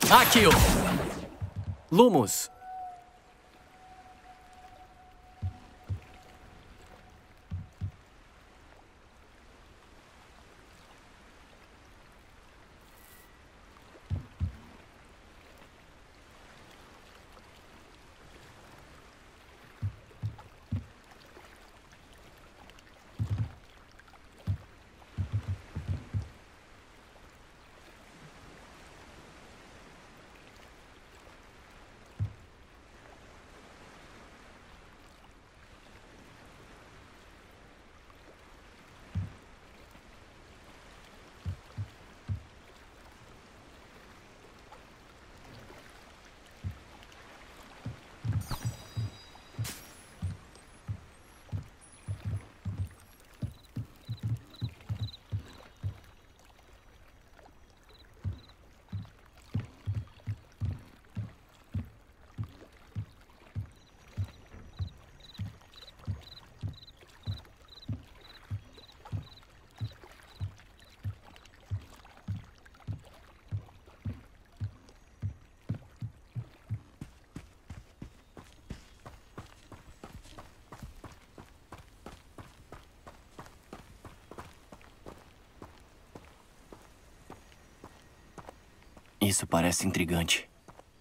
Akio! Lumos! Isso parece intrigante.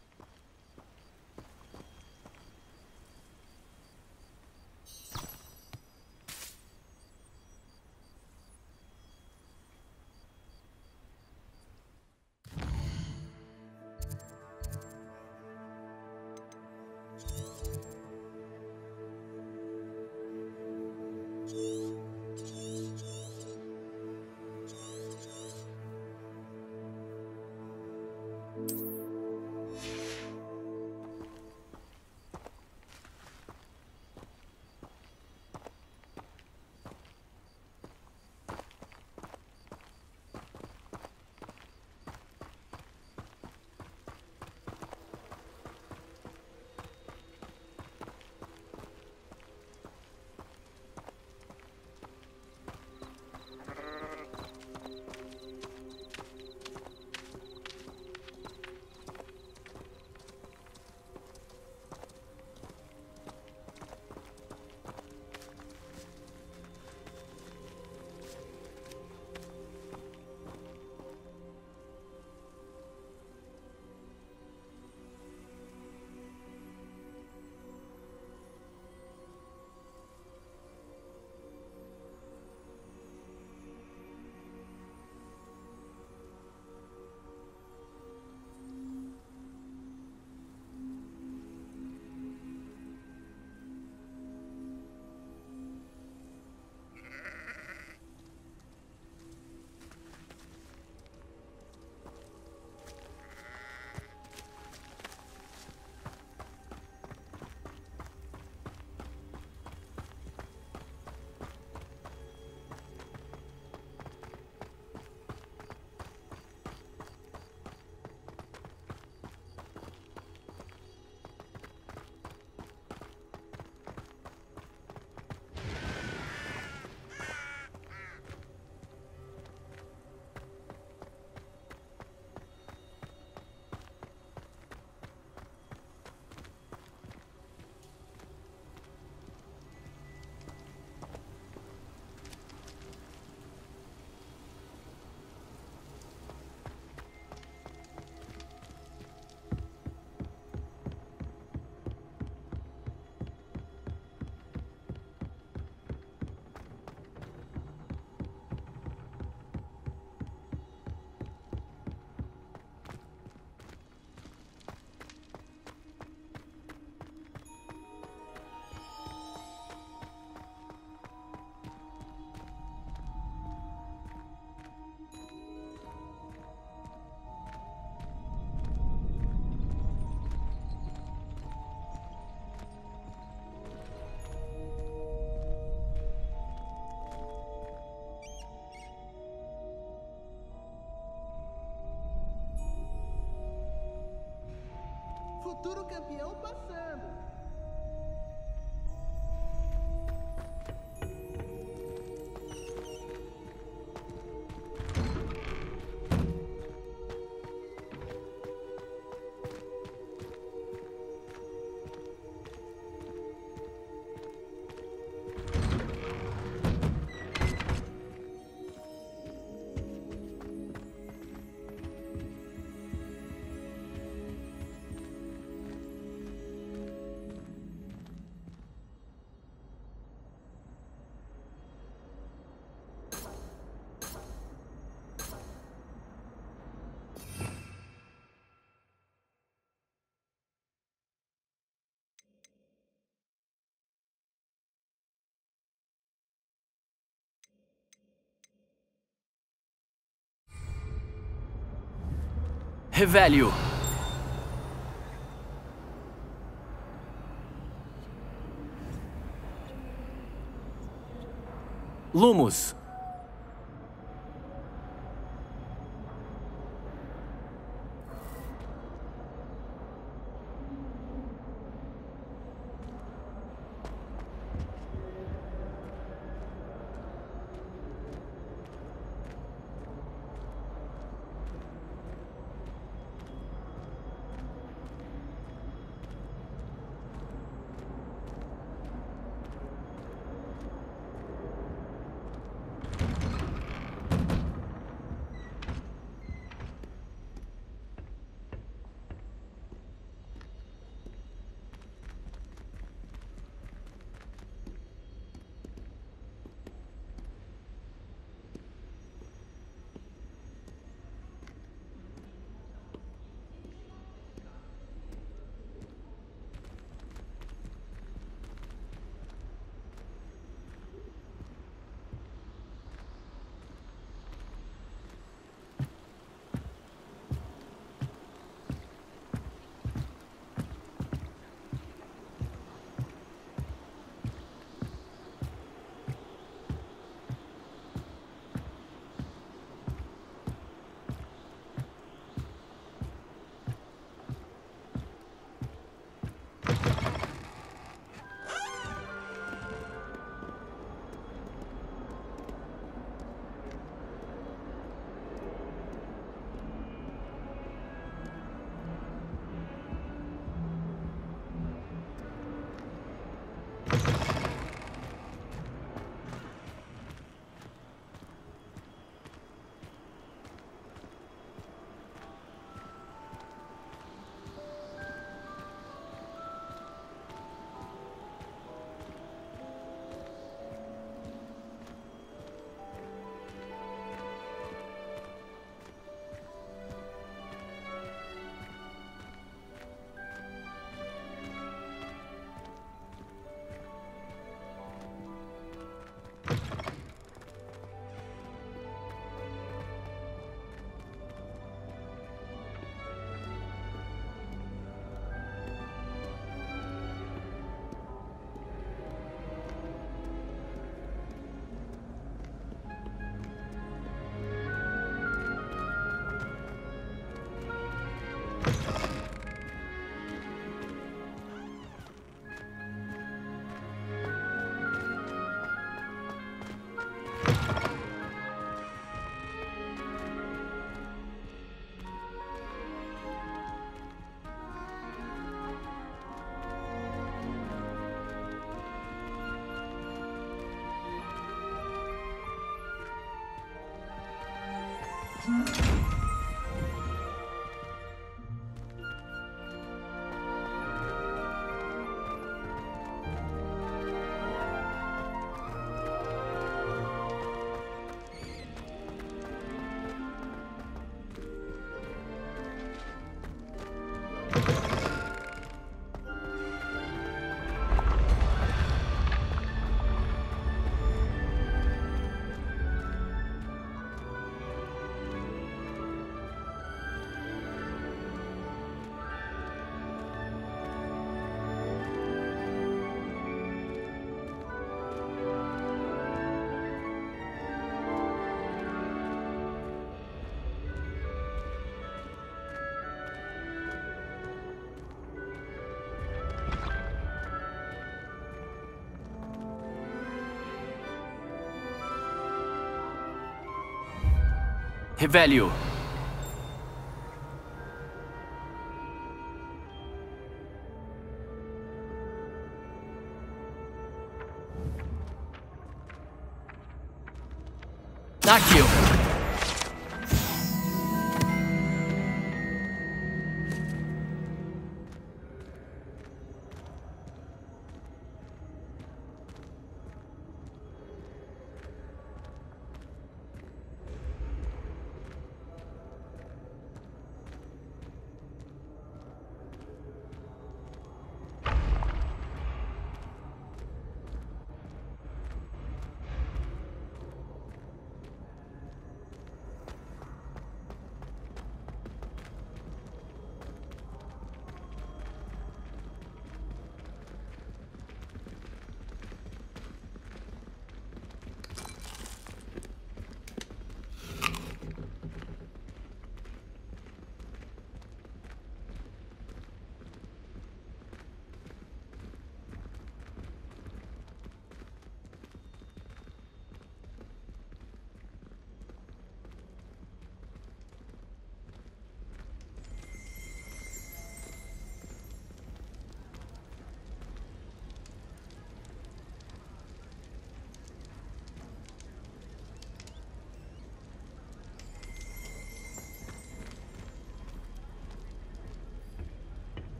Futuro campeão passando. Revelio. Lumos. Revelio. Accio.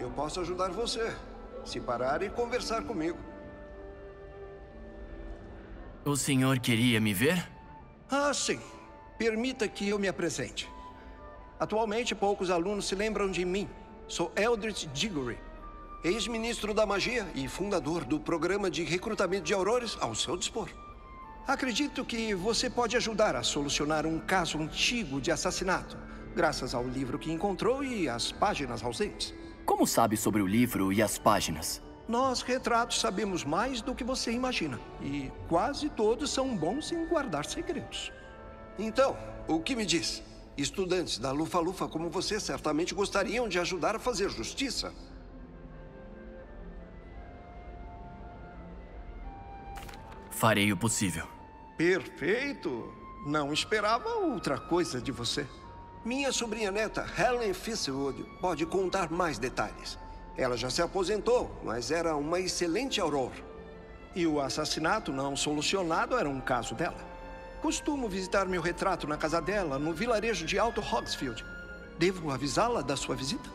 eu posso ajudar você, se parar e conversar comigo. O senhor queria me ver? Ah, sim. Permita que eu me apresente. Atualmente, poucos alunos se lembram de mim. Sou Eldritch Diggory, ex-ministro da magia e fundador do programa de recrutamento de aurores ao seu dispor. Acredito que você pode ajudar a solucionar um caso antigo de assassinato, graças ao livro que encontrou e às páginas ausentes. Como sabe sobre o livro e as páginas? Nós, retratos, sabemos mais do que você imagina. E quase todos são bons em guardar segredos. Então, o que me diz? Estudantes da Lufa-Lufa como você certamente gostariam de ajudar a fazer justiça. Farei o possível. Perfeito! Não esperava outra coisa de você. Minha sobrinha neta, Helen Fitzwood, pode contar mais detalhes. Ela já se aposentou, mas era uma excelente auror. E o assassinato não solucionado era um caso dela. Costumo visitar meu retrato na casa dela, no vilarejo de Alto Hogsfield. Devo avisá-la da sua visita?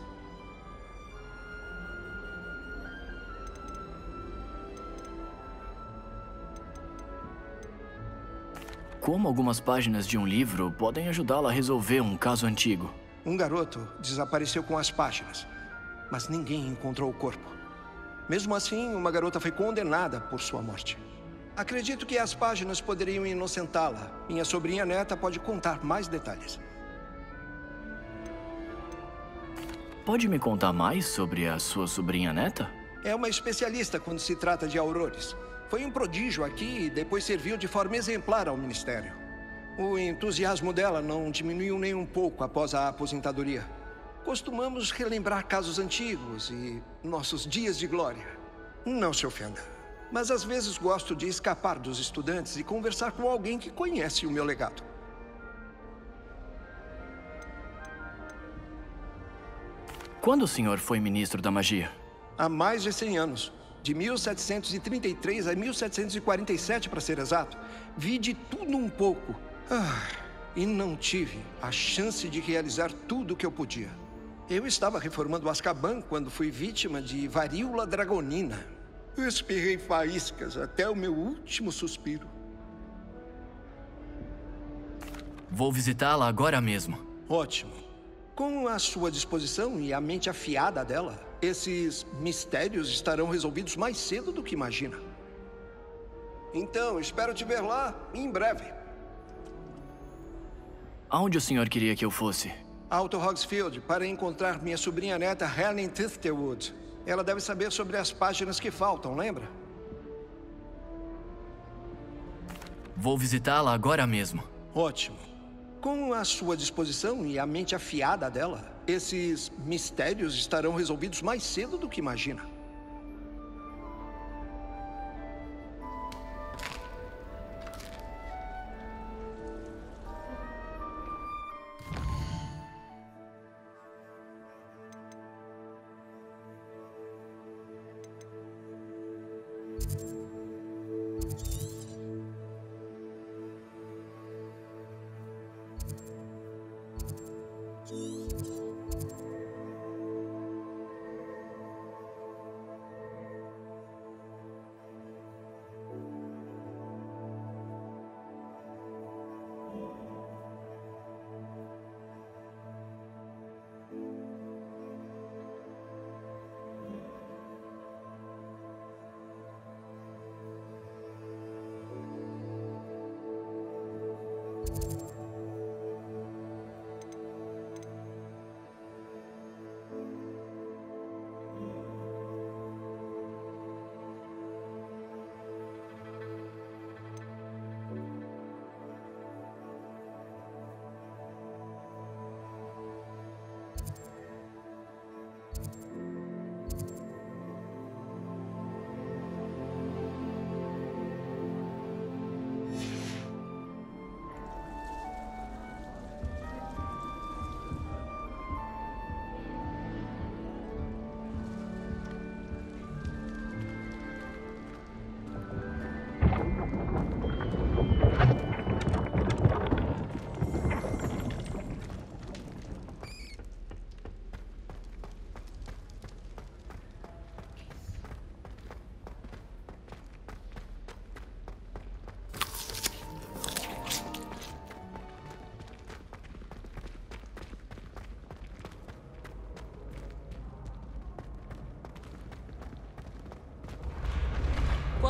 Como algumas páginas de um livro podem ajudá-la a resolver um caso antigo? Um garoto desapareceu com as páginas, mas ninguém encontrou o corpo. Mesmo assim, uma garota foi condenada por sua morte. Acredito que as páginas poderiam inocentá-la. Minha sobrinha neta pode contar mais detalhes. Pode me contar mais sobre a sua sobrinha neta? É uma especialista quando se trata de aurores. Foi um prodígio aqui e depois serviu de forma exemplar ao Ministério. O entusiasmo dela não diminuiu nem um pouco após a aposentadoria. Costumamos relembrar casos antigos e nossos dias de glória. Não se ofenda, mas às vezes gosto de escapar dos estudantes e conversar com alguém que conhece o meu legado. Quando o senhor foi ministro da magia? Há mais de 100 anos. De 1733 a 1747, para ser exato. Vi de tudo um pouco. E não tive a chance de realizar tudo o que eu podia. Eu estava reformando Azkaban quando fui vítima de varíola dragonina. Espirrei faíscas até o meu último suspiro. Vou visitá-la agora mesmo. Ótimo. Com a sua disposição e a mente afiada dela, esses mistérios estarão resolvidos mais cedo do que imagina. Então, espero te ver lá em breve. Aonde o senhor queria que eu fosse? Alto Hogsfield, para encontrar minha sobrinha neta Helen Thistlewood. Ela deve saber sobre as páginas que faltam, lembra? Vou visitá-la agora mesmo. Ótimo. Com a sua disposição e a mente afiada dela, esses mistérios estarão resolvidos mais cedo do que imagina.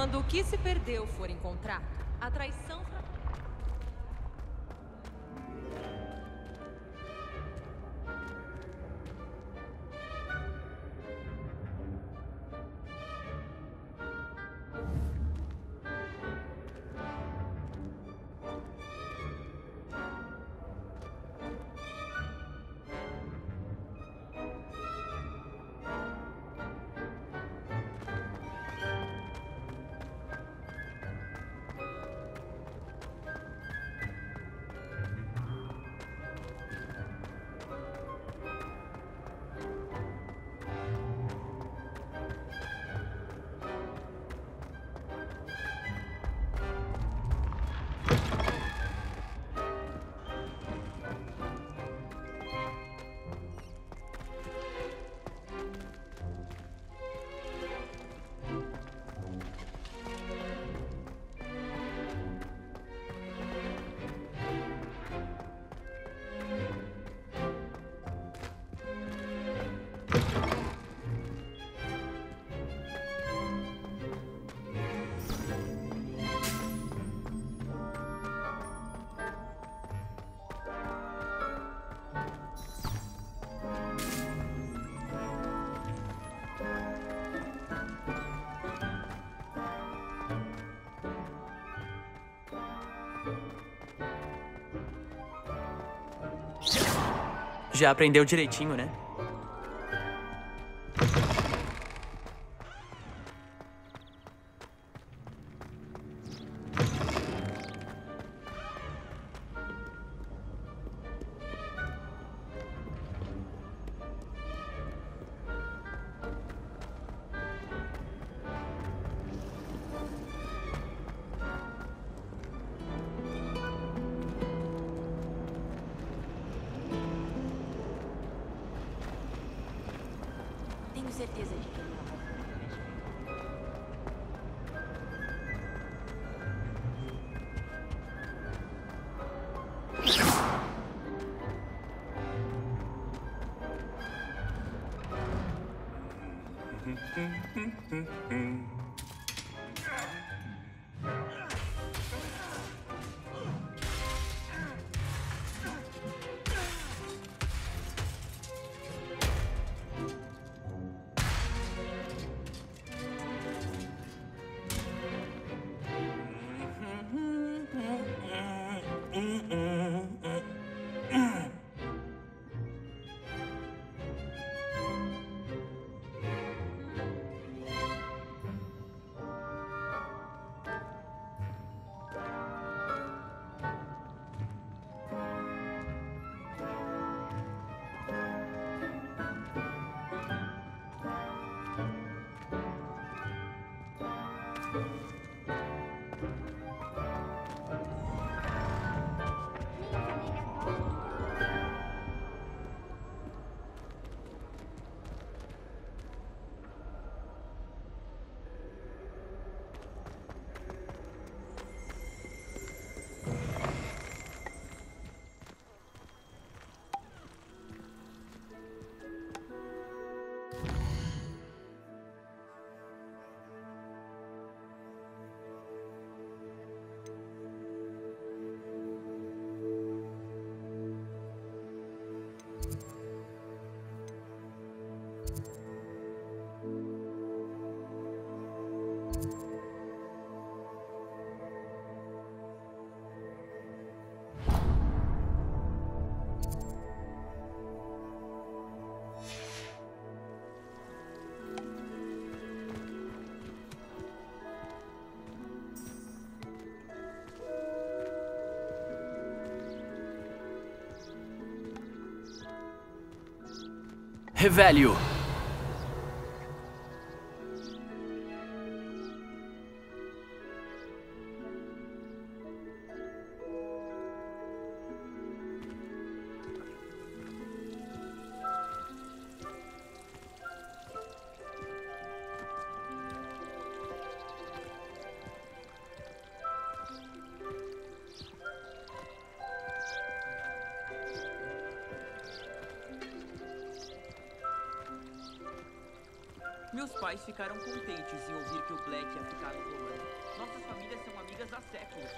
Quando o que se perdeu for encontrado, a traição... Já aprendeu direitinho, né? Tenho certeza de que não. Revelio. Meus pais ficaram contentes em ouvir que o Black ia ficar no comando. Nossas famílias são amigas há séculos.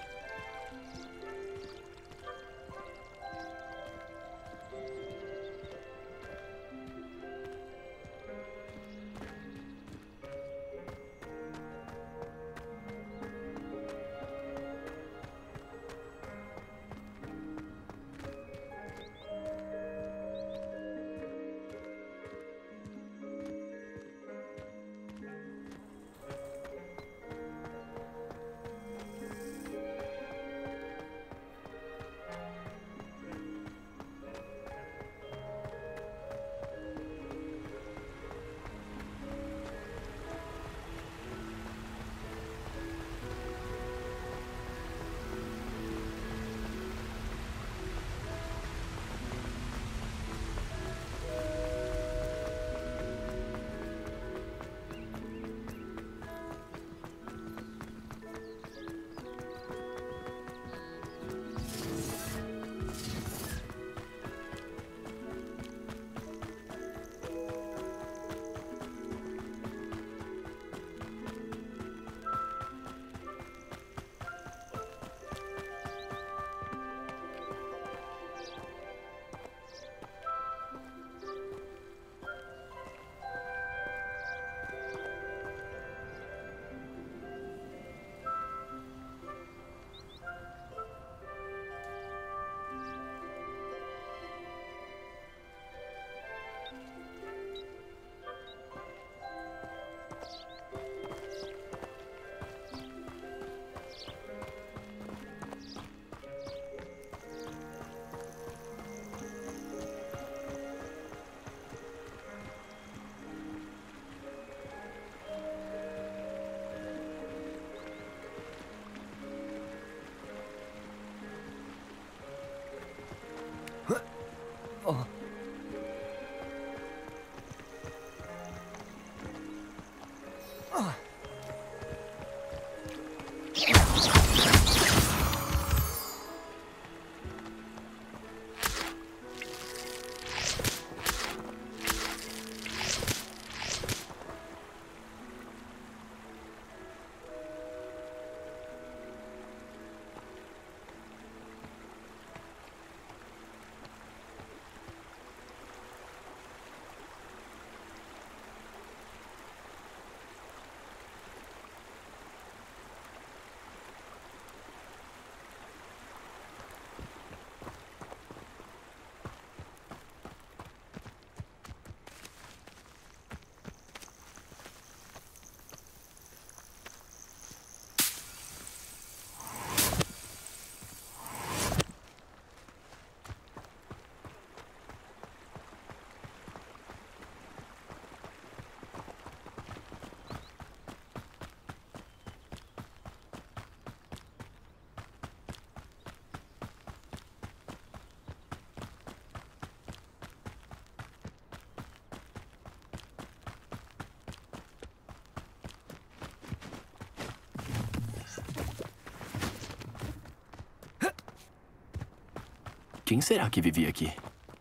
Quem será que vivia aqui?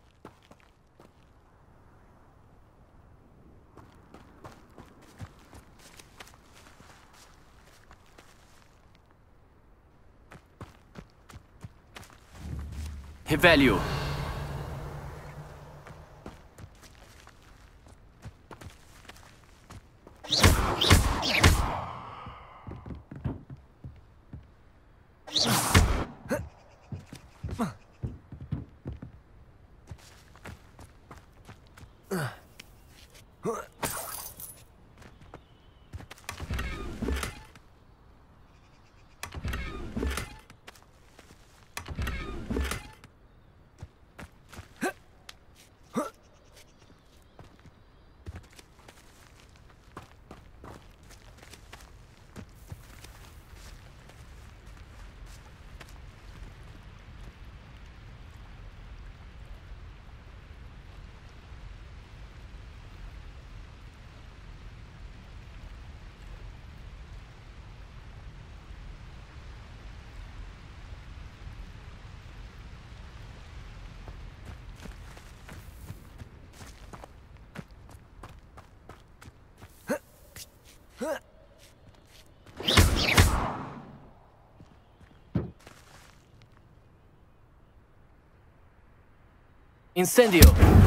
Revelio! Incendio!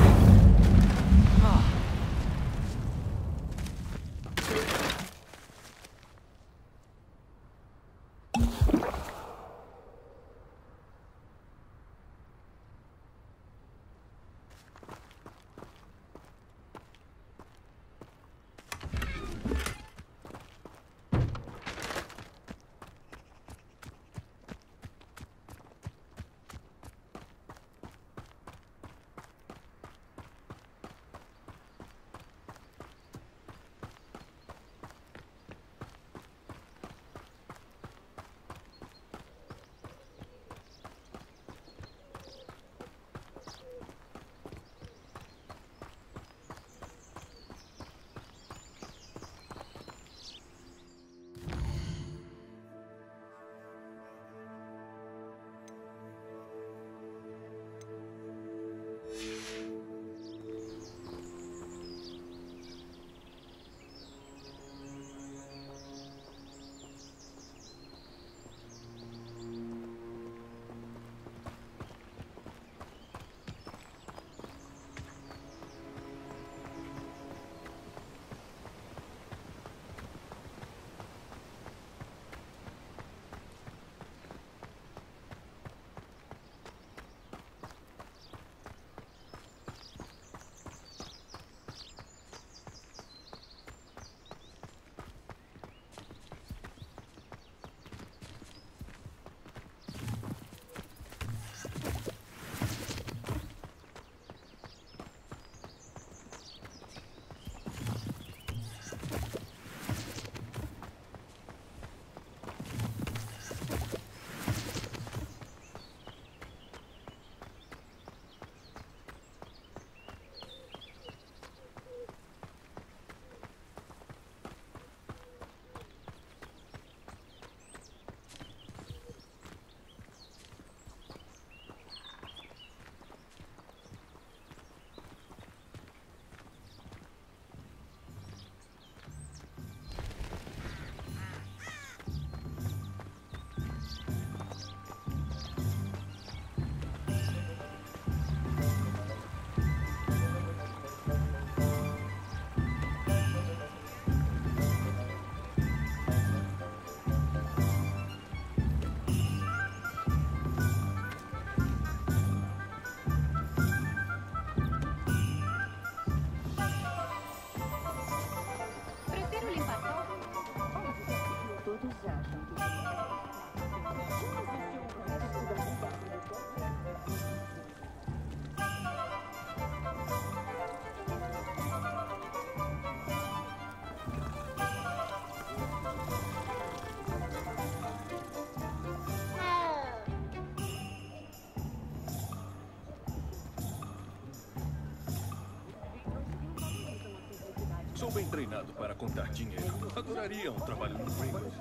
Sou bem treinado para contar dinheiro. Adoraria um trabalho no Pringles.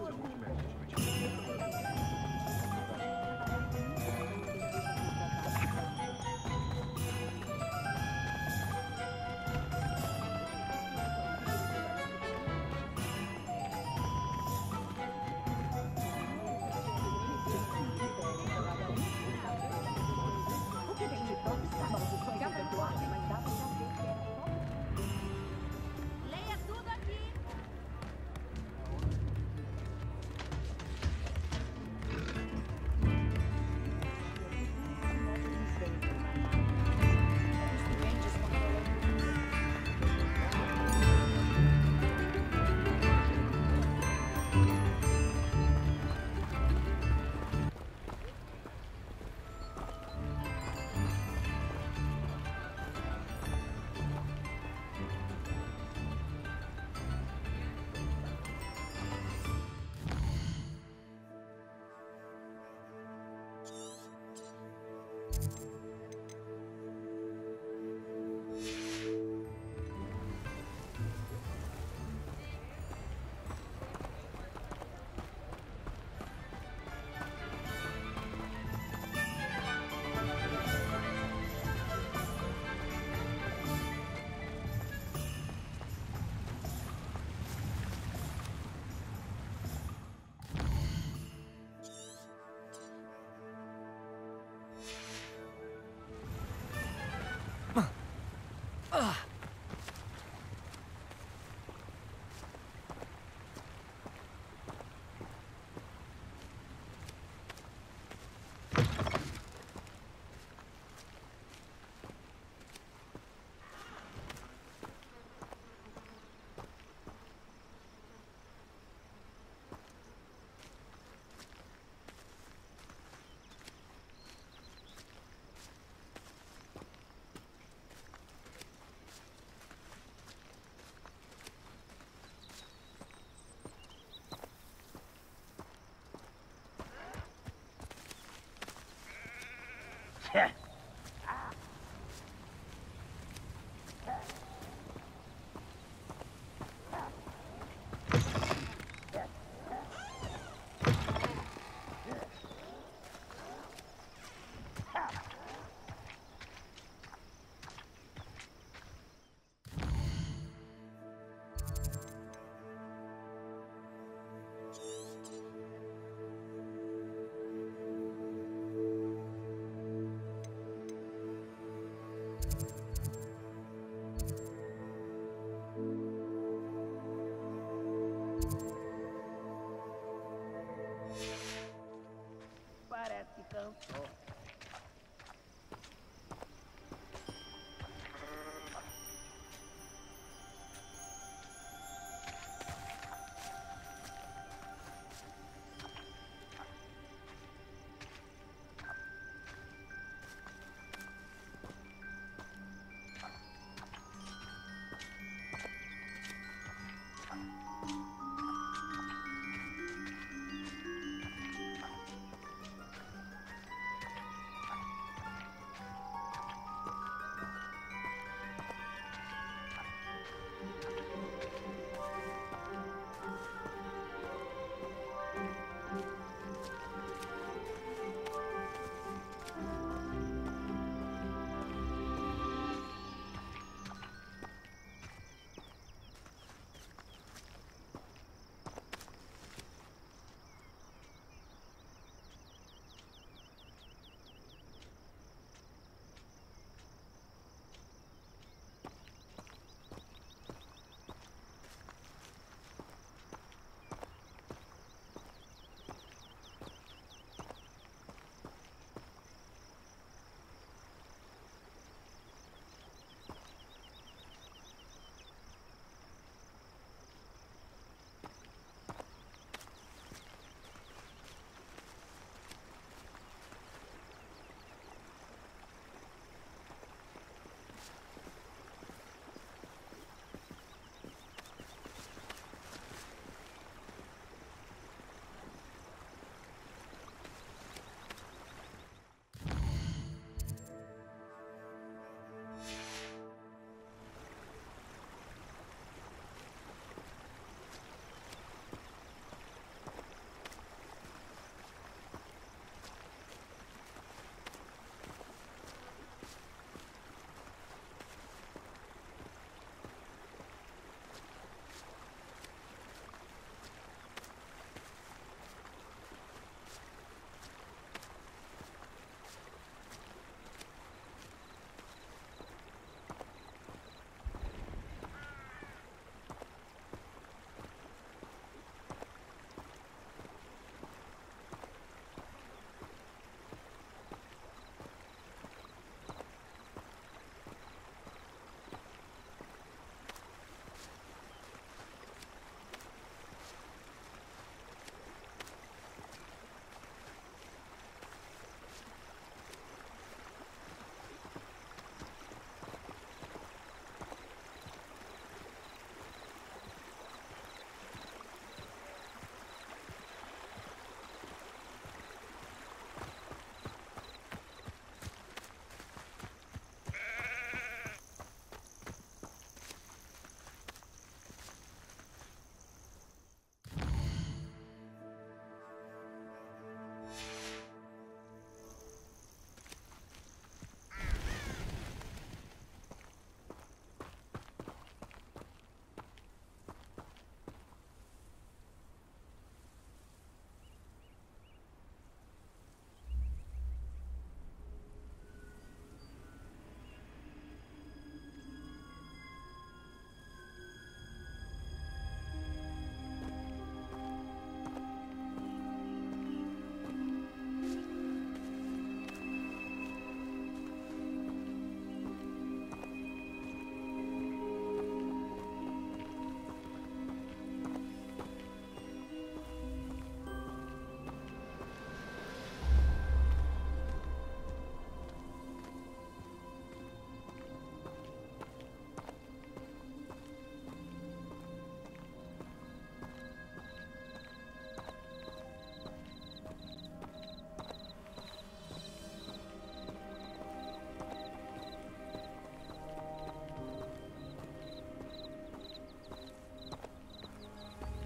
Leia tudo aqui.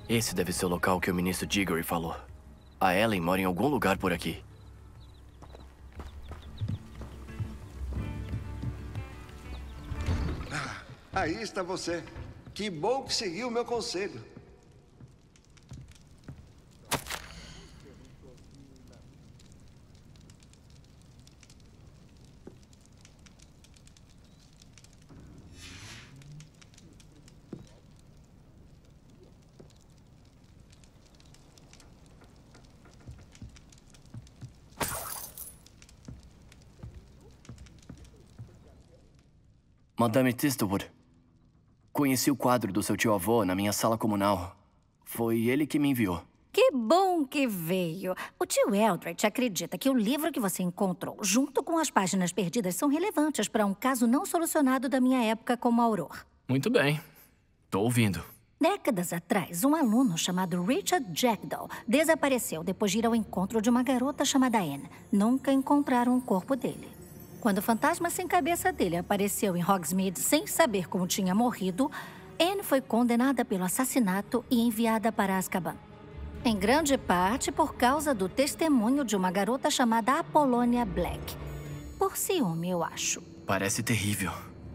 Esse deve ser o local que o ministro Diggory falou. A Ellen mora em algum lugar por aqui. Aí está você. Que bom que seguiu o meu conselho. Madame Thistlewood, conheci o quadro do seu tio-avô na minha sala comunal. Foi ele que me enviou. Que bom que veio. O tio Eldritch acredita que o livro que você encontrou, junto com as páginas perdidas, são relevantes para um caso não solucionado da minha época como auror. Muito bem. Tô ouvindo. Décadas atrás, um aluno chamado Richard Jackdaw desapareceu depois de ir ao encontro de uma garota chamada Anne. Nunca encontraram o corpo dele. Quando o fantasma sem cabeça dele apareceu em Hogsmeade sem saber como tinha morrido, Anne foi condenada pelo assassinato e enviada para Azkaban. Em grande parte por causa do testemunho de uma garota chamada Apollonia Black. Por ciúme, eu acho. Parece terrível.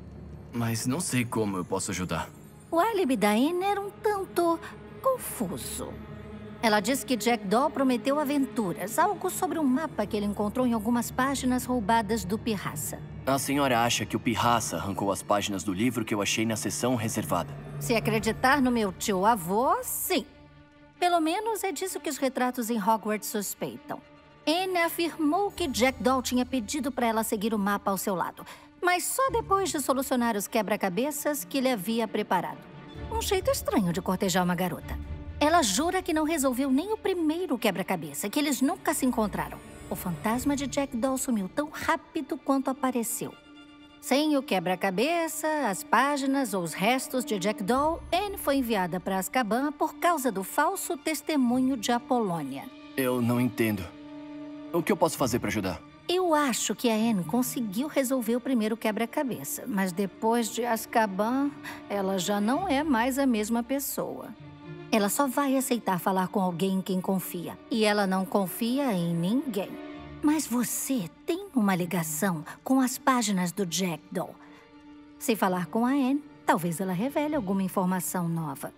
Mas não sei como eu posso ajudar. O álibi da Anne era um tanto confuso. Ela disse que Jackdaw prometeu aventuras, algo sobre um mapa que ele encontrou em algumas páginas roubadas do Pirraça. A senhora acha que o Pirraça arrancou as páginas do livro que eu achei na seção reservada? Se acreditar no meu tio-avô, sim. Pelo menos é disso que os retratos em Hogwarts suspeitam. Anne afirmou que Jackdaw tinha pedido para ela seguir o mapa ao seu lado, mas só depois de solucionar os quebra-cabeças que ele havia preparado. Um jeito estranho de cortejar uma garota. Ela jura que não resolveu nem o primeiro quebra-cabeça, que eles nunca se encontraram. O fantasma de Jackdaw sumiu tão rápido quanto apareceu. Sem o quebra-cabeça, as páginas ou os restos de Jackdaw, Anne foi enviada para Azkaban por causa do falso testemunho de Apollonia. Eu não entendo. O que eu posso fazer para ajudar? Eu acho que a Anne conseguiu resolver o primeiro quebra-cabeça, mas depois de Azkaban, ela já não é mais a mesma pessoa. Ela só vai aceitar falar com alguém em quem confia. E ela não confia em ninguém. Mas você tem uma ligação com as páginas do Jackdaw. Se falar com a Anne, talvez ela revele alguma informação nova.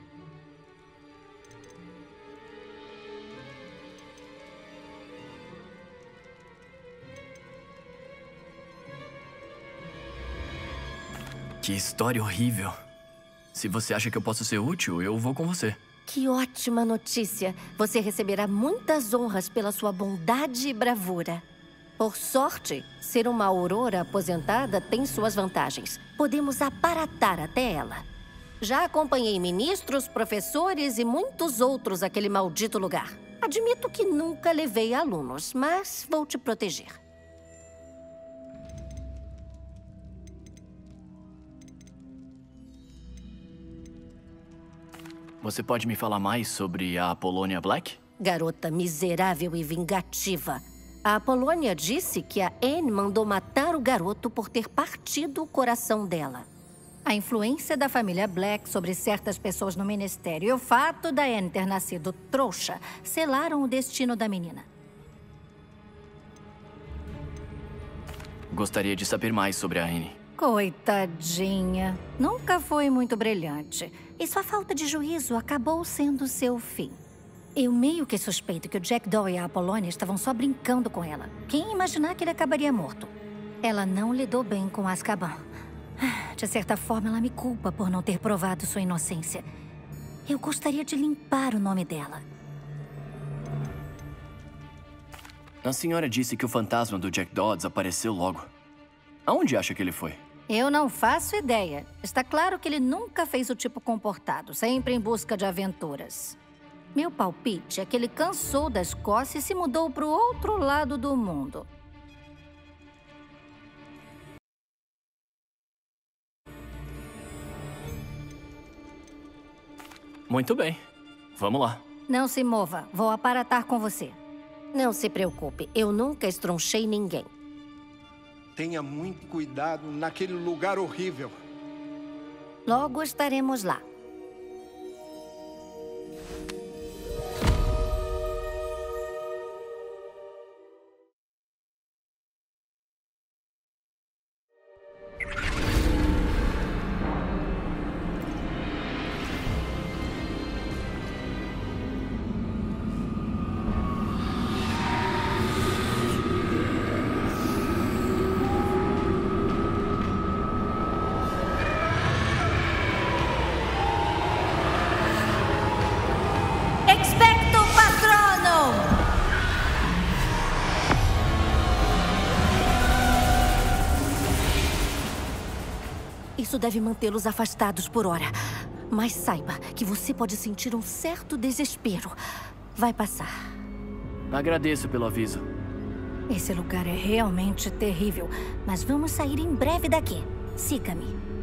Que história horrível. Se você acha que eu posso ser útil, eu vou com você. Que ótima notícia! Você receberá muitas honras pela sua bondade e bravura. Por sorte, ser uma aurora aposentada tem suas vantagens. Podemos aparatar até ela. Já acompanhei ministros, professores e muitos outros àquele maldito lugar. Admito que nunca levei alunos, mas vou te proteger. Você pode me falar mais sobre a Apollonia Black? Garota miserável e vingativa. A Apollonia disse que a Anne mandou matar o garoto por ter partido o coração dela. A influência da família Black sobre certas pessoas no ministério e o fato da Anne ter nascido trouxa selaram o destino da menina. Gostaria de saber mais sobre a Anne. Coitadinha. Nunca foi muito brilhante. E sua falta de juízo acabou sendo seu fim. Eu meio que suspeito que o Jackdaw e a Apollonia estavam só brincando com ela. Quem imaginar que ele acabaria morto? Ela não lidou bem com Azkaban. De certa forma, ela me culpa por não ter provado sua inocência. Eu gostaria de limpar o nome dela. A senhora disse que o fantasma do Jackdaw desapareceu logo. Aonde acha que ele foi? Eu não faço ideia. Está claro que ele nunca fez o tipo comportado, sempre em busca de aventuras. Meu palpite é que ele cansou da Escócia e se mudou para o outro lado do mundo. Muito bem. Vamos lá. Não se mova. Vou aparatar com você. Não se preocupe. Eu nunca estronchei ninguém. Tenha muito cuidado naquele lugar horrível. Logo estaremos lá. Isso deve mantê-los afastados por hora. Mas saiba que você pode sentir um certo desespero. Vai passar. Agradeço pelo aviso. Esse lugar é realmente terrível. Mas vamos sair em breve daqui. Siga-me.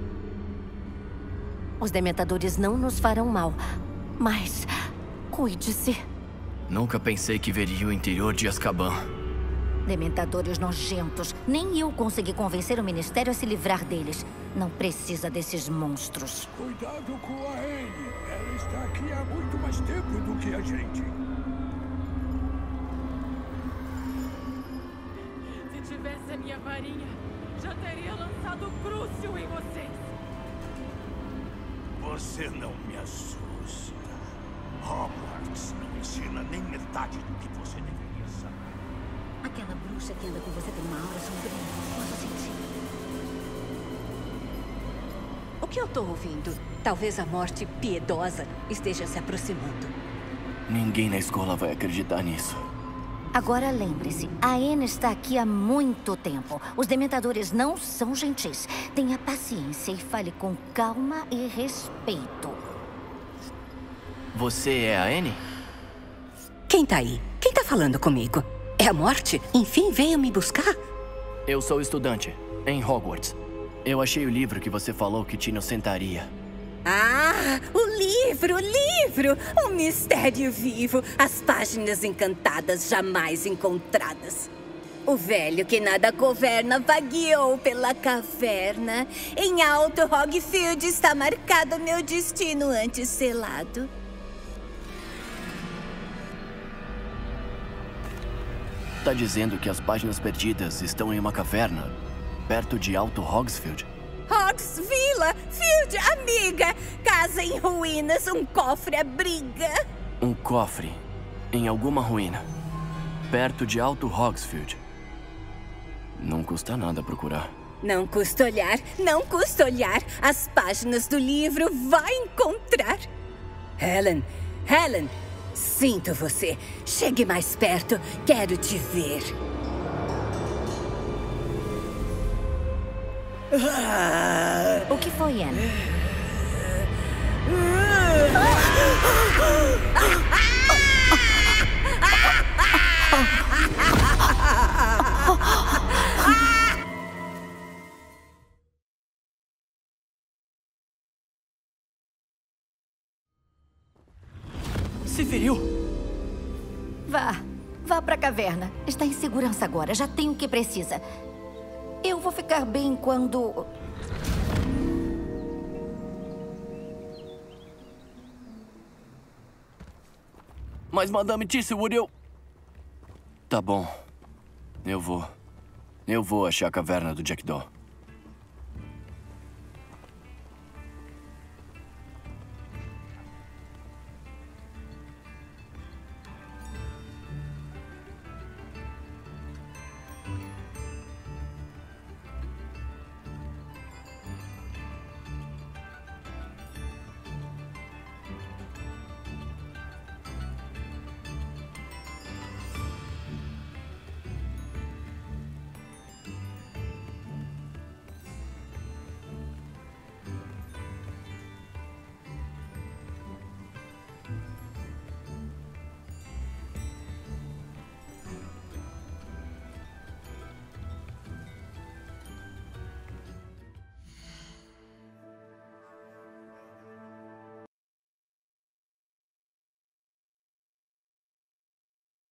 Os dementadores não nos farão mal. Mas cuide-se. Nunca pensei que veria o interior de Azkaban. Dementadores nojentos. Nem eu consegui convencer o Ministério a se livrar deles. Não precisa desses monstros. Cuidado com a Anne. Ela está aqui há muito mais tempo do que a gente. Se tivesse a minha varinha, já teria lançado o Crucio em vocês. Você não me assusta. Hogwarts não ensina nem metade do que você deveria saber. Aquela bruxa que anda com você tem uma aura sombria. Posso sentir. O que eu tô ouvindo? Talvez a morte piedosa esteja se aproximando. Ninguém na escola vai acreditar nisso. Agora lembre-se, a Anne está aqui há muito tempo. Os dementadores não são gentis. Tenha paciência e fale com calma e respeito. Você é a Anne? Quem tá aí? Quem tá falando comigo? É a morte? Enfim, veio me buscar? Eu sou estudante, em Hogwarts. Eu achei o livro que você falou que te inocentaria. Ah, o livro! Um mistério vivo. As páginas encantadas jamais encontradas. O velho que nada governa vagueou pela caverna. Em alto Hogfield está marcado meu destino antes selado. Tá dizendo que as páginas perdidas estão em uma caverna, perto de Alto Hogsfield? Hogsvilla! Field, amiga! Casa em ruínas, um cofre abriga. Um cofre em alguma ruína, perto de Alto Hogsfield. Não custa nada procurar. Não custa olhar, não custa olhar. As páginas do livro vai encontrar. Helen, sinto você. Chegue mais perto, quero te ver. O que foi, Anne? Se feriu? Vá pra caverna. Está em segurança agora. Já tem o que precisa. Eu vou ficar bem quando... Mas Madame Tisselwood, eu... Tá bom. Eu vou achar a caverna do Jackdaw.